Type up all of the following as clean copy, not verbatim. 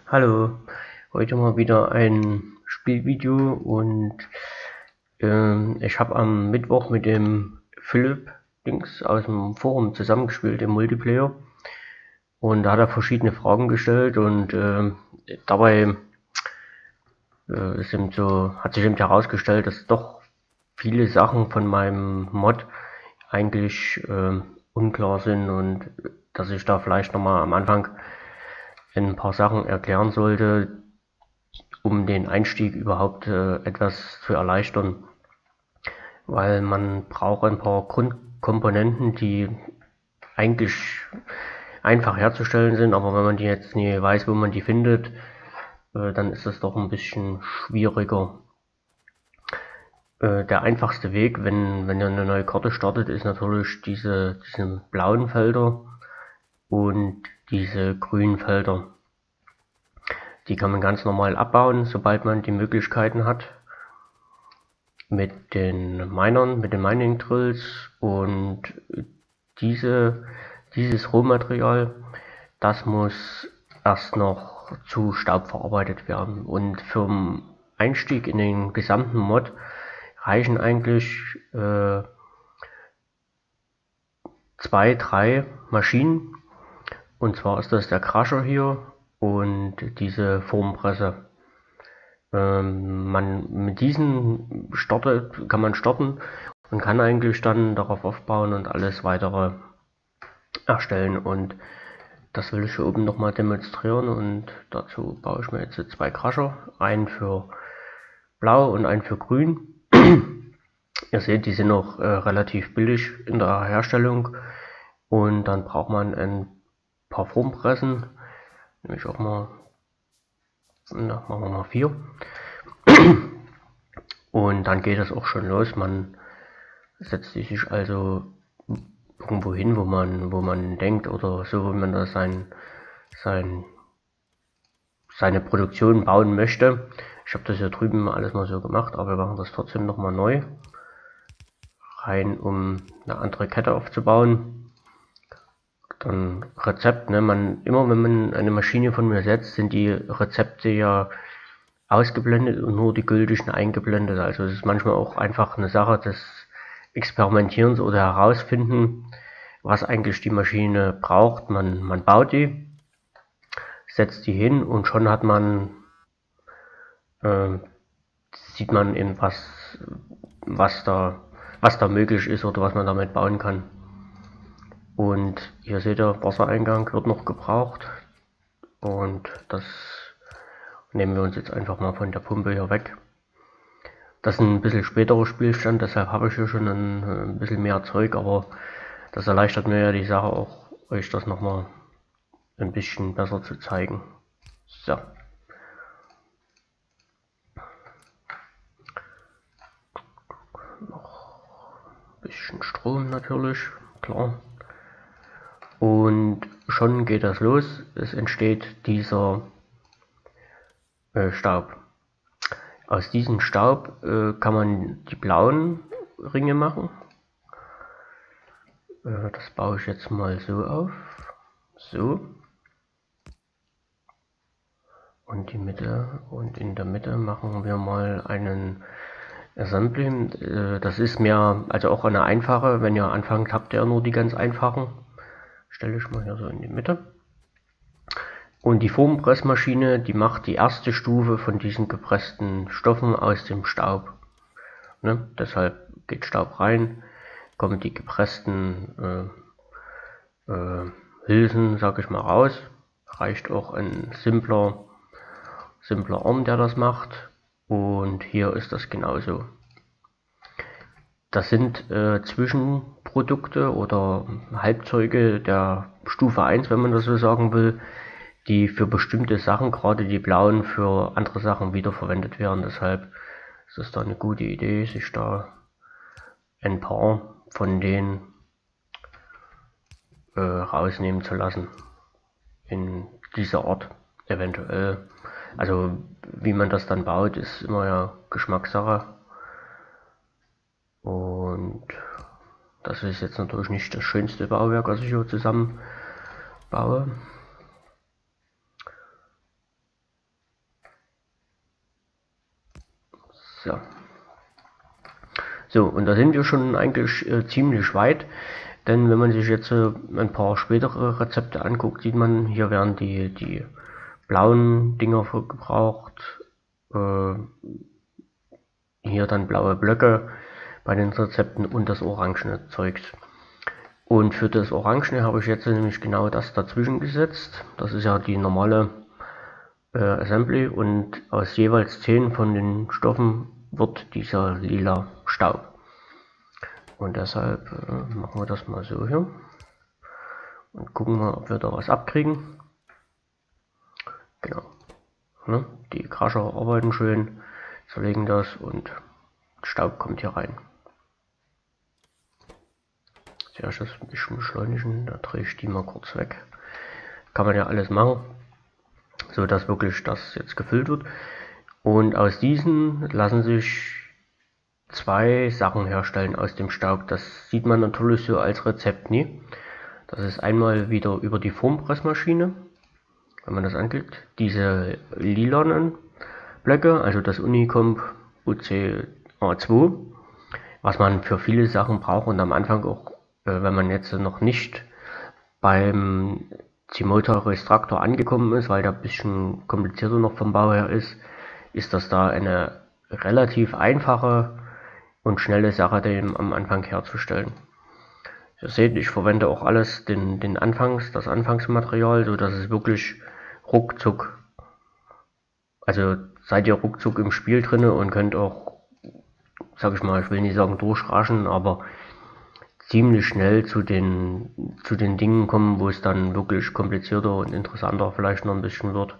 Hallo, heute mal wieder ein Spielvideo und ich habe am Mittwoch mit dem Philipp Dings aus dem Forum zusammengespielt im Multiplayer und da hat er verschiedene Fragen gestellt und dabei hat sich eben herausgestellt, dass doch viele Sachen von meinem Mod eigentlich unklar sind und dass ich da vielleicht nochmal am Anfang ein paar Sachen erklären sollte, um den Einstieg überhaupt etwas zu erleichtern, weil man braucht ein paar Grundkomponenten, die eigentlich einfach herzustellen sind, aber wenn man die jetzt nie weiß, wo man die findet, dann ist das doch ein bisschen schwieriger. Der einfachste Weg, wenn ihr eine neue Karte startet, ist natürlich diese blauen Felder und diese grünen Felder. Die kann man ganz normal abbauen, sobald man die Möglichkeiten hat. Mit den Minern, mit den Mining Drills und dieses Rohmaterial, das muss erst noch zu Staub verarbeitet werden. Und für den Einstieg in den gesamten Mod reichen eigentlich 2, 3 Maschinen. Und zwar ist das der Crusher hier und diese Formpresse. Mit diesen kann man starten und kann eigentlich dann darauf aufbauen und alles weitere erstellen. Und das will ich hier oben nochmal demonstrieren und dazu baue ich mir jetzt 2 Crusher, einen für blau und einen für grün. Ihr seht, die sind noch relativ billig in der Herstellung und dann braucht man ein paar Formpressen, nämlich auch mal, machen wir mal 4. Und dann geht es auch schon los. Man setzt sich also irgendwo hin, wo man denkt oder so, wo man da seine Produktion bauen möchte. Ich habe das hier drüben alles mal so gemacht, aber wir machen das trotzdem nochmal neu. Rein, um eine andere Kette aufzubauen. Dann Rezept, ne? Immer wenn man eine Maschine von mir setzt, sind die Rezepte ja ausgeblendet und nur die gültigen eingeblendet. Also es ist manchmal auch einfach eine Sache des Experimentierens oder herausfinden, was eigentlich die Maschine braucht. Man baut die, setzt die hin und schon äh, sieht man eben, was da, was da möglich ist oder was man damit bauen kann. Und hier seht ihr, Wassereingang wird noch gebraucht und das nehmen wir uns jetzt einfach mal von der Pumpe hier weg. Das ist ein bisschen späterer Spielstand, deshalb habe ich hier schon ein bisschen mehr Zeug, aber das erleichtert mir ja die Sache auch, euch das nochmal ein bisschen besser zu zeigen. So. Noch ein bisschen Strom natürlich, klar. Und schon geht das los. Es entsteht dieser Staub. Aus diesem Staub kann man die blauen Ringe machen. Das baue ich jetzt mal so auf. So. Und die Mitte und in der Mitte machen wir mal einen Assembly. Das ist mehr, also auch eine einfache. Wenn ihr anfangt, habt ihr nur die ganz einfachen. Stelle ich mal hier so in die Mitte. Und die Formpressmaschine, die macht die erste Stufe von diesen gepressten Stoffen aus dem Staub. Ne? Deshalb geht Staub rein, kommen die gepressten Hülsen, sag ich mal, raus. Reicht auch ein simpler Arm, der das macht. Und hier ist das genauso. Das sind Zwischenprodukte oder Halbzeuge der Stufe 1, wenn man das so sagen will, die für bestimmte Sachen, gerade die blauen, für andere Sachen wiederverwendet werden. Deshalb ist es da eine gute Idee, sich da ein paar von denen rausnehmen zu lassen. In dieser Art eventuell. Also wie man das dann baut, ist immer ja Geschmackssache. Und das ist jetzt natürlich nicht das schönste Bauwerk, was ich hier zusammen baue. So. So, und da sind wir schon eigentlich ziemlich weit, denn wenn man sich jetzt ein paar spätere Rezepte anguckt, sieht man, hier werden die blauen Dinger gebraucht, hier dann blaue Blöcke bei den Rezepten und das orangene Zeugs. Und für das Orangene habe ich jetzt nämlich genau das dazwischen gesetzt. Das ist ja die normale Assembly, und aus jeweils 10 von den Stoffen wird dieser lila Staub. Und deshalb machen wir das mal so hier und gucken mal, ob wir da was abkriegen. Genau. Ne? Die Crusher arbeiten schön, zerlegen das und Staub kommt hier rein. Zuerst das ein bisschen beschleunigen, da drehe ich die mal kurz weg. Kann man ja alles machen, so dass wirklich das jetzt gefüllt wird. Und aus diesen lassen sich 2 Sachen herstellen aus dem Staub. Das sieht man natürlich so als Rezept nie. Das ist einmal wieder über die Formpressmaschine, wenn man das anklickt, diese lilanen Blöcke, also das Unicomp UC-A2, was man für viele Sachen braucht und am Anfang auch, wenn man jetzt noch nicht beim CMOTA Restrictor angekommen ist, weil der ein bisschen komplizierter noch vom Bau her ist das da eine relativ einfache und schnelle Sache, den am Anfang herzustellen. Ihr seht, ich verwende auch alles das Anfangsmaterial, so dass es wirklich ruckzuck, also seid ihr ruckzuck im Spiel drinne und könnt auch, sag ich mal, ich will nicht sagen durchraschen, aber ziemlich schnell zu den Dingen kommen, wo es dann wirklich komplizierter und interessanter vielleicht noch ein bisschen wird.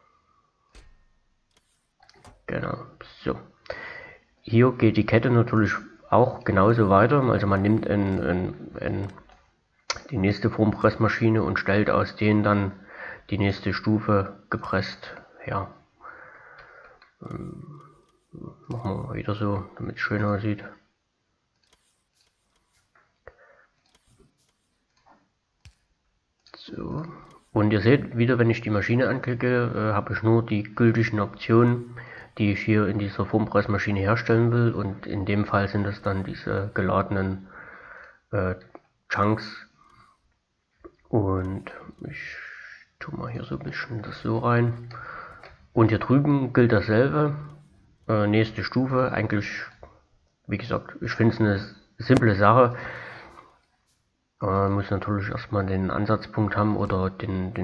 Genau, so. Hier geht die Kette natürlich auch genauso weiter, also man nimmt die nächste Formpressmaschine und stellt aus denen dann die nächste Stufe gepresst her. Machen wir mal wieder so, damit es schön aussieht. So. Und ihr seht wieder, wenn ich die Maschine anklicke, habe ich nur die gültigen Optionen, die ich hier in dieser Formpressmaschine herstellen will, und in dem Fall sind es dann diese geladenen Chunks. Und ich tue mal hier so ein bisschen das so rein. Und hier drüben gilt dasselbe. Nächste Stufe, eigentlich, wie gesagt, ich finde es eine simple Sache. Man muss natürlich erstmal den Ansatzpunkt haben oder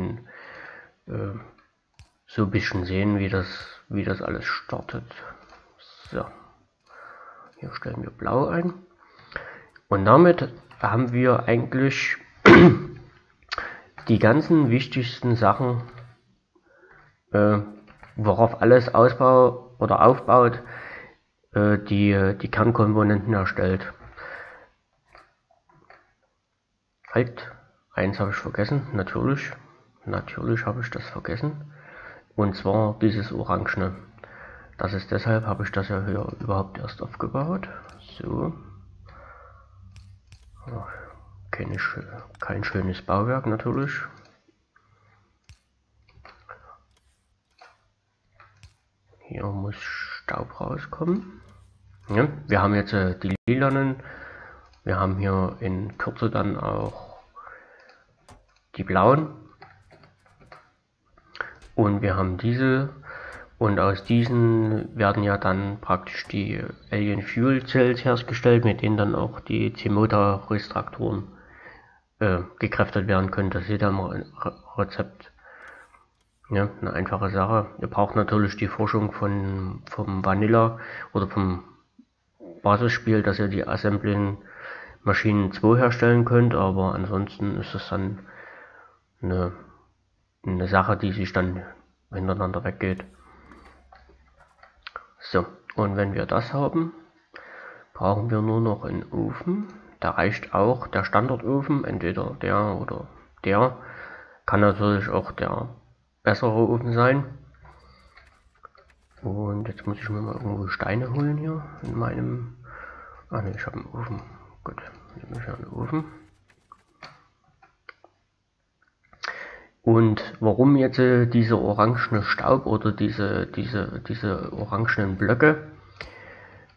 so ein bisschen sehen, wie das alles startet. So, hier stellen wir blau ein. Und damit haben wir eigentlich die ganzen wichtigsten Sachen, worauf alles aufbaut, die Kernkomponenten erstellt. Halt, eins habe ich vergessen, natürlich habe ich das vergessen, und zwar dieses Orangene. Das ist deshalb, habe ich das ja hier überhaupt erst aufgebaut. So. Kein schönes Bauwerk natürlich. Hier muss Staub rauskommen. Ja, wir haben jetzt die lilanen. Wir haben hier in Kürze dann auch die blauen. Und wir haben diese. Und aus diesen werden ja dann praktisch die Alien Fuel Cells hergestellt, mit denen dann auch die CMOTA Restriktoren gekräftet werden können. Das seht ihr im Rezept. Ja, eine einfache Sache. Ihr braucht natürlich die Forschung vom Vanilla oder vom Basisspiel, dass ihr die Assembling Maschinen 2 herstellen könnt, aber ansonsten ist es dann eine Sache, die sich dann hintereinander weggeht. So, und wenn wir das haben, brauchen wir nur noch einen Ofen. Da reicht auch der Standardofen, entweder der oder der. Kann natürlich auch der bessere Ofen sein. Und jetzt muss ich mir mal irgendwo Steine holen hier in meinem... Ah ne, ich habe einen Ofen. Gut, nehme ich einen Ofen. Und warum jetzt dieser orangene Staub oder diese orangenen Blöcke?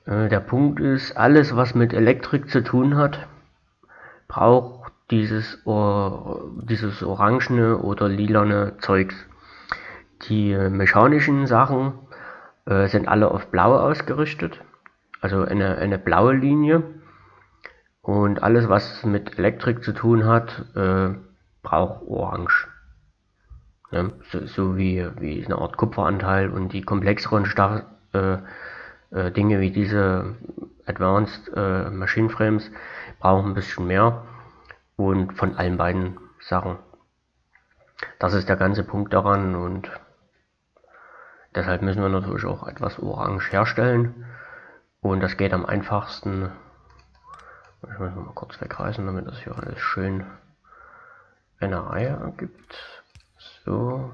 Der Punkt ist, alles was mit Elektrik zu tun hat, braucht dieses orangene oder lilane Zeugs. Die mechanischen Sachen sind alle auf blau ausgerichtet, also eine blaue Linie. Und alles was mit Elektrik zu tun hat, braucht orange. Ne? So wie eine Art Kupferanteil, und die komplexeren Dinge wie diese Advanced Machine Frames brauchen ein bisschen mehr, und von allen beiden Sachen. Das ist der ganze Punkt daran, und deshalb müssen wir natürlich auch etwas orange herstellen, und das geht am einfachsten. Ich muss mal kurz wegreißen, damit das hier alles schön eine Reihe ergibt. So.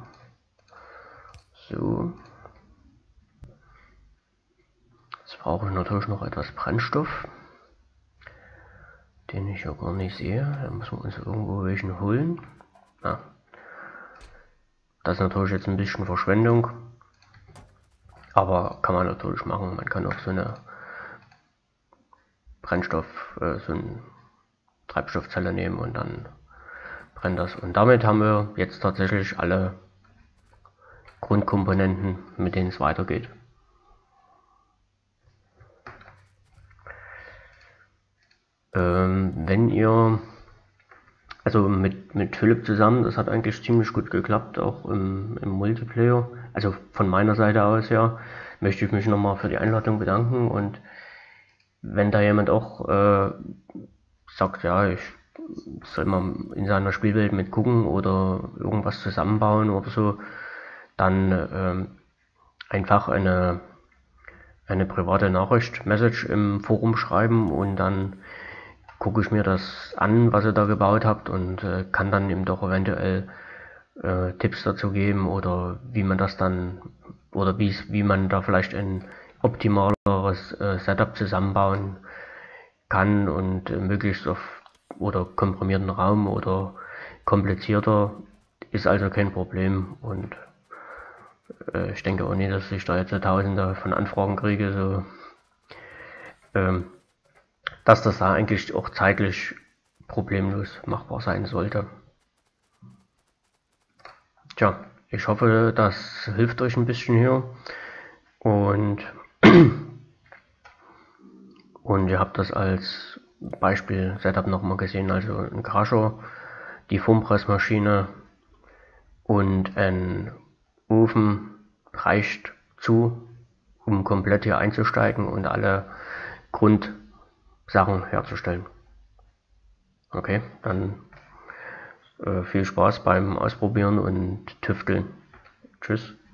Jetzt brauche ich natürlich noch etwas Brennstoff, den ich ja gar nicht sehe. Da müssen wir uns irgendwo welchen holen. Das ist natürlich jetzt ein bisschen Verschwendung, aber kann man natürlich machen. Man kann auch so eine so eine Treibstoffzelle nehmen und dann brennt das. Und damit haben wir jetzt tatsächlich alle Grundkomponenten, mit denen es weitergeht. Wenn ihr, also mit Philipp zusammen, das hat eigentlich ziemlich gut geklappt, auch im Multiplayer. Also von meiner Seite aus ja, möchte ich mich nochmal für die Einladung bedanken, und wenn da jemand auch sagt, ja, ich soll mal in seiner Spielwelt mitgucken oder irgendwas zusammenbauen oder so, dann einfach eine private Nachricht, Message im Forum schreiben, und dann gucke ich mir das an, was ihr da gebaut habt, und kann dann eben doch eventuell Tipps dazu geben, oder wie man das dann, oder wie man da vielleicht ein optimaleres Setup zusammenbauen kann, und möglichst auf oder komprimierten Raum oder komplizierter, ist also kein Problem. Und ich denke auch nicht, dass ich da jetzt Tausende von Anfragen kriege, so dass das da eigentlich auch zeitlich problemlos machbar sein sollte. Tja, ich hoffe, das hilft euch ein bisschen hier, und ihr habt das als Beispiel Setup nochmal gesehen, also ein Crusher, die Formpressmaschine und ein Ofen reicht zu, um komplett hier einzusteigen und alle Grundsachen herzustellen. Okay, dann viel Spaß beim Ausprobieren und Tüfteln. Tschüss.